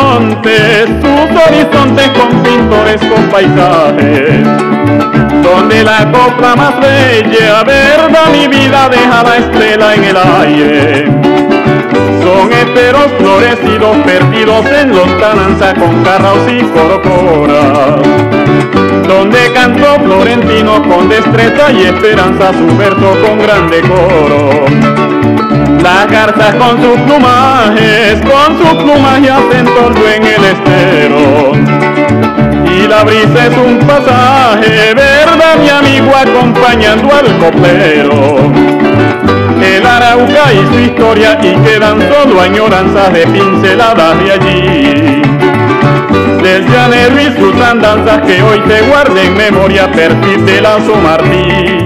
sus horizontes con pintorescos paisajes, donde la copla más bella, verdad mi vida, deja la estela en el aire. Son esteros florecidos perdidos en lontananza con carraos y corocoras, donde cantó Florentino con destreza y esperanza su verso con gran decoro. Las garzas con sus plumaje hacen toldo en el estero, y la brisa es un pasaje, verdad mi amigo, acompañando al coplero. El Arauca y su historia, y quedan solo añoranzas de pinceladas de allí, del llanero y sus andanzas, que hoy se guarda en memoria perfil de Lazo Martí.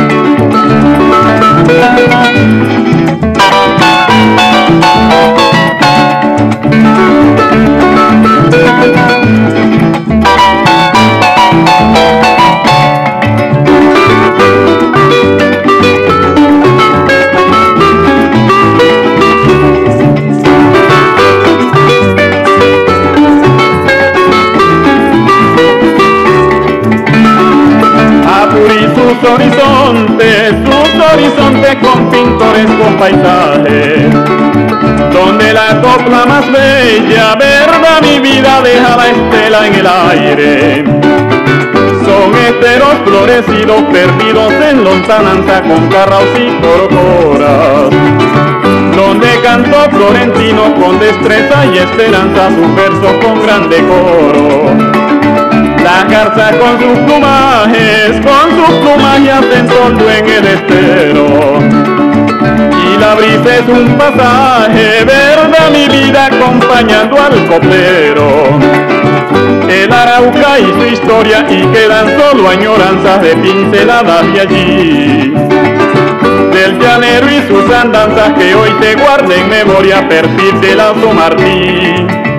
Sus horizontes con pintorescos paisajes, donde la copla más bella, verdad mi vida, deja la estela en el aire. Son esteros florecidos perdidos en lontananza con carraos y corocoras, donde cantó Florentino con destreza y esperanza sus versos con gran decoro. La garza con sus plumaje hacen toldo en el estero, y la brisa es un pasaje, verdad mi vida, acompañando al coplero. El Arauca y su historia, y quedan solo añoranzas de pinceladas de allí, del llanero y sus andanzas, que hoy se guarda en memoria perfil de Lazo Martí.